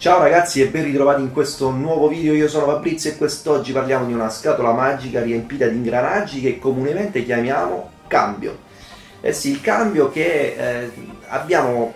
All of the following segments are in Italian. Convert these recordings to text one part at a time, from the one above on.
Ciao ragazzi e ben ritrovati in questo nuovo video. Io sono Fabrizio e quest'oggi parliamo di una scatola magica riempita di ingranaggi che comunemente chiamiamo cambio. Eh sì, il cambio che abbiamo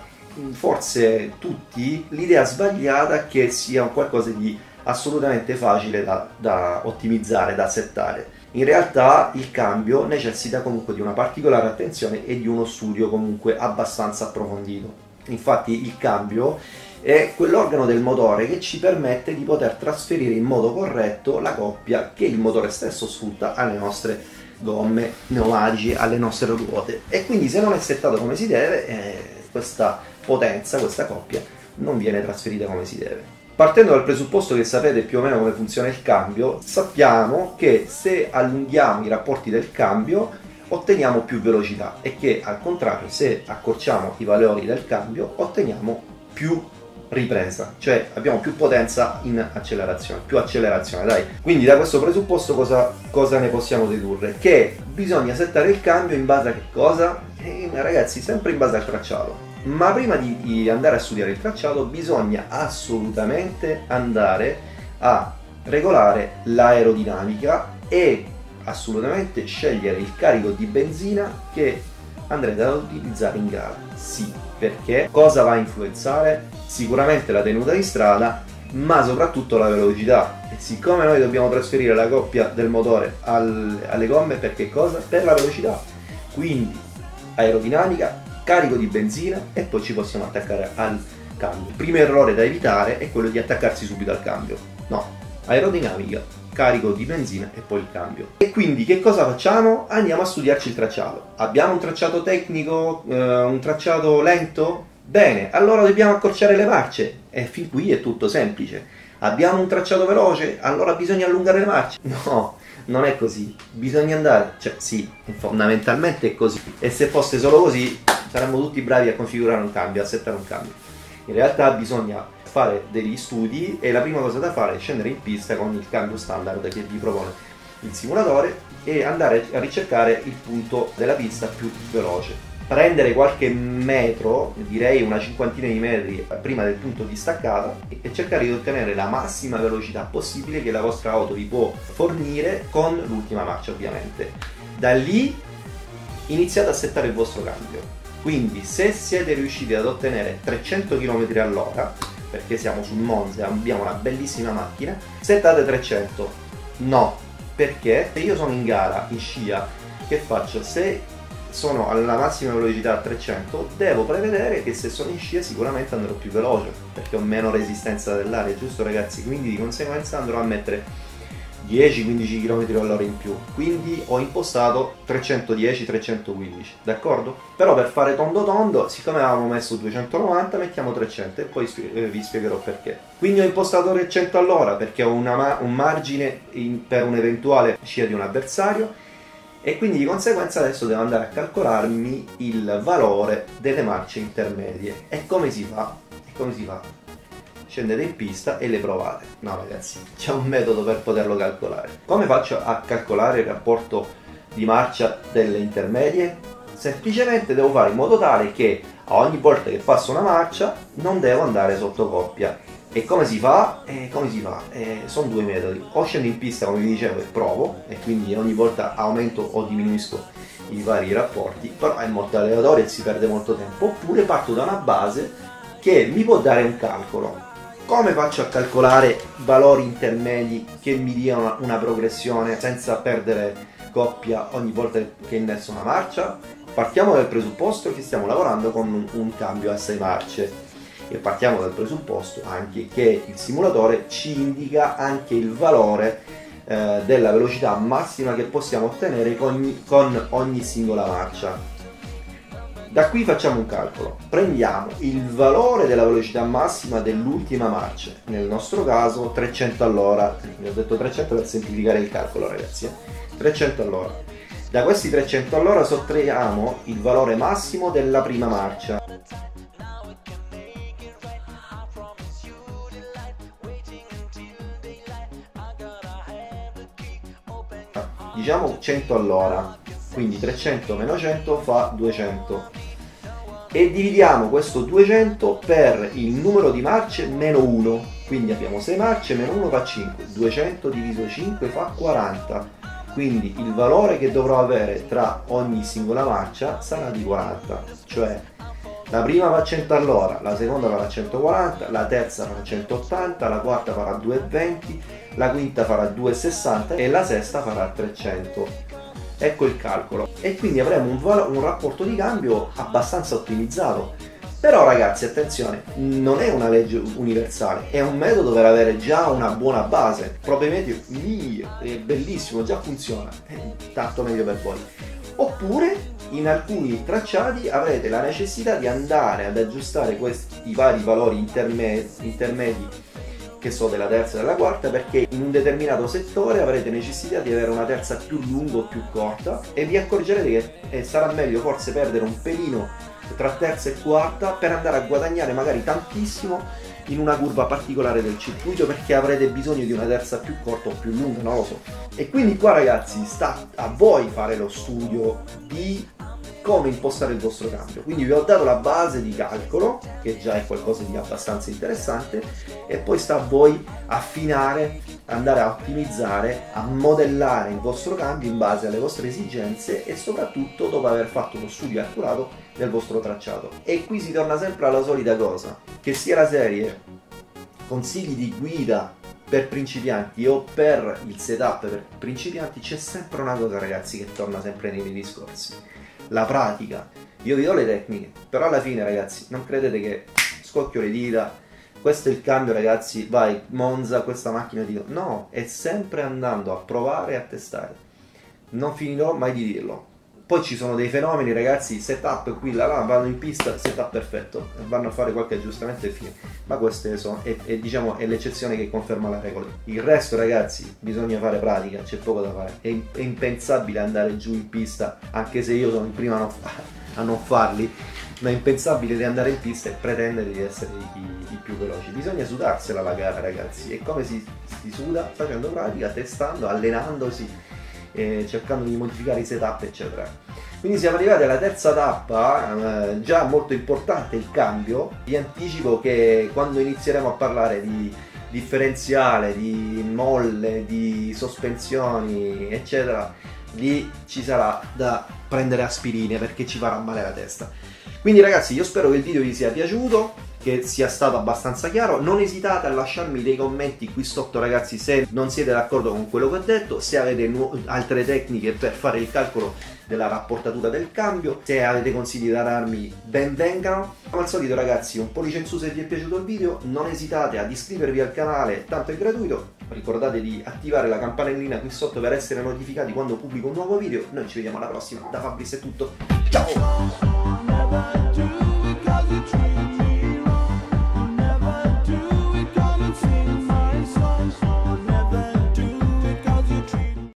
forse tutti l'idea sbagliata che sia un qualcosa di assolutamente facile da ottimizzare, da settare. In realtà il cambio necessita comunque di una particolare attenzione e di uno studio comunque abbastanza approfondito. Infatti il cambio è quell'organo del motore che ci permette di poter trasferire in modo corretto la coppia che il motore stesso sfrutta alle nostre gomme, pneumatici, alle nostre ruote, e quindi se non è settato come si deve, questa potenza, questa coppia non viene trasferita come si deve. Partendo dal presupposto che sapete più o meno come funziona il cambio, sappiamo che se allunghiamo i rapporti del cambio otteniamo più velocità e che al contrario se accorciamo i valori del cambio otteniamo più ripresa, cioè abbiamo più potenza in accelerazione, più accelerazione, dai. Quindi da questo presupposto cosa ne possiamo dedurre? Che bisogna settare il cambio in base a che cosa? Ragazzi, sempre in base al tracciato. Ma prima di andare a studiare il tracciato bisogna assolutamente andare a regolare l'aerodinamica e assolutamente scegliere il carico di benzina che andrete ad utilizzare in gara. Sì, perché cosa va a influenzare? Sicuramente la tenuta di strada, ma soprattutto la velocità. E siccome noi dobbiamo trasferire la coppia del motore alle gomme, per che cosa? Per la velocità. Quindi aerodinamica, carico di benzina e poi ci possiamo attaccare al cambio. Il primo errore da evitare è quello di attaccarsi subito al cambio. No, aerodinamica, carico di benzina e poi il cambio. E quindi che cosa facciamo? Andiamo a studiarci il tracciato. Abbiamo un tracciato tecnico, un tracciato lento? Bene, allora dobbiamo accorciare le marce e fin qui è tutto semplice. Abbiamo un tracciato veloce? Allora bisogna allungare le marce? No, non è così. Bisogna andare, cioè sì, fondamentalmente è così. E se fosse solo così saremmo tutti bravi a configurare un cambio, a settare un cambio. In realtà bisogna fare degli studi e la prima cosa da fare è scendere in pista con il cambio standard che vi propone il simulatore e andare a ricercare il punto della pista più veloce. Prendere qualche metro, direi una cinquantina di metri prima del punto di staccata, e cercare di ottenere la massima velocità possibile che la vostra auto vi può fornire con l'ultima marcia, ovviamente. Da lì iniziate a settare il vostro cambio. Quindi se siete riusciti ad ottenere 300 km all'ora, perché siamo sul Monza e abbiamo una bellissima macchina, settate 300. No, perché se io sono in gara, in scia, che faccio? Se sono alla massima velocità a 300, devo prevedere che se sono in scia sicuramente andrò più veloce, perché ho meno resistenza dell'aria, giusto ragazzi? Quindi di conseguenza andrò a mettere 10-15 km all'ora in più, quindi ho impostato 310-315, d'accordo? Però per fare tondo tondo, siccome avevamo messo 290, mettiamo 300 e poi vi spiegherò perché. Quindi ho impostato 300 all'ora perché ho un margine per un eventuale scia di un avversario e quindi di conseguenza adesso devo andare a calcolarmi il valore delle marce intermedie. E come si fa? Scendete in pista e le provate. No ragazzi, c'è un metodo per poterlo calcolare. Come faccio a calcolare il rapporto di marcia delle intermedie? Semplicemente devo fare in modo tale che a ogni volta che passo una marcia non devo andare sotto coppia. E come si fa? Sono due metodi. O scendo in pista, come vi dicevo, e provo, e quindi ogni volta aumento o diminuisco i vari rapporti, però è molto aleatorio e si perde molto tempo. Oppure parto da una base che mi può dare un calcolo. Come faccio a calcolare valori intermedi che mi diano una progressione senza perdere coppia ogni volta che innesto una marcia? Partiamo dal presupposto che stiamo lavorando con un cambio a 6 marce e partiamo dal presupposto anche che il simulatore ci indica anche il valore della velocità massima che possiamo ottenere con ogni singola marcia. Da qui facciamo un calcolo, prendiamo il valore della velocità massima dell'ultima marcia, nel nostro caso 300 all'ora, vi ho detto 300 per semplificare il calcolo ragazzi, 300 all'ora. Da questi 300 all'ora sottraiamo il valore massimo della prima marcia. Diciamo 100 all'ora, quindi 300 meno 100 fa 200. e dividiamo questo 200 per il numero di marce meno 1, quindi abbiamo 6 marce, meno 1 fa 5, 200 diviso 5 fa 40, quindi il valore che dovrò avere tra ogni singola marcia sarà di 40, cioè la prima va a 100 all'ora, la seconda farà 140, la terza farà 180, la quarta farà 220, la quinta farà 260 e la sesta farà 300. Ecco il calcolo. E quindi avremo un rapporto di cambio abbastanza ottimizzato. Però ragazzi, attenzione, non è una legge universale, è un metodo per avere già una buona base. Probabilmente è bellissimo, già funziona, tanto meglio per voi. Oppure in alcuni tracciati avrete la necessità di andare ad aggiustare questi vari valori intermedi che so della terza e della quarta, perché in un determinato settore avrete necessità di avere una terza più lunga o più corta e vi accorgerete che sarà meglio forse perdere un pelino tra terza e quarta per andare a guadagnare magari tantissimo in una curva particolare del circuito, perché avrete bisogno di una terza più corta o più lunga, non lo so. E quindi qua ragazzi sta a voi fare lo studio di come impostare il vostro cambio. Quindi vi ho dato la base di calcolo, che già è qualcosa di abbastanza interessante, e poi sta a voi affinare, andare a ottimizzare, a modellare il vostro cambio in base alle vostre esigenze e soprattutto dopo aver fatto uno studio accurato del vostro tracciato. E qui si torna sempre alla solita cosa, che sia la serie consigli di guida per principianti o per il setup per principianti, c'è sempre una cosa ragazzi che torna sempre nei miei discorsi: la pratica. Io vi do le tecniche, però alla fine ragazzi non credete che scocchio le dita, questo è il cambio ragazzi, vai Monza, questa macchina di... No, è sempre andando a provare e a testare, non finirò mai di dirlo. Poi ci sono dei fenomeni ragazzi, setup qui là, vanno in pista, setup perfetto, vanno a fare qualche aggiustamento e fine. Ma queste sono, diciamo, è l'eccezione che conferma la regola. Il resto ragazzi bisogna fare pratica, c'è poco da fare. È impensabile andare giù in pista, anche se io sono il primo a non farli, ma è impensabile di andare in pista e pretendere di essere i più veloci. Bisogna sudarsela la gara ragazzi. E come si suda? Facendo pratica, testando, allenandosi, cercando di modificare i setup eccetera. Quindi siamo arrivati alla terza tappa, già molto importante il cambio. Vi anticipo che quando inizieremo a parlare di differenziale, di molle, di sospensioni eccetera, lì ci sarà da prendere aspirine perché ci farà male la testa. Quindi ragazzi, io spero che il video vi sia piaciuto, che sia stato abbastanza chiaro. Non esitate a lasciarmi dei commenti qui sotto ragazzi se non siete d'accordo con quello che ho detto, se avete altre tecniche per fare il calcolo della rapportatura del cambio, se avete consigli da darmi ben vengano. Come al solito ragazzi, un pollice in su se vi è piaciuto il video, non esitate ad iscrivervi al canale, tanto è gratuito. Ricordate di attivare la campanellina qui sotto per essere notificati quando pubblico un nuovo video. Noi ci vediamo alla prossima, da Fabrizio è tutto, ciao!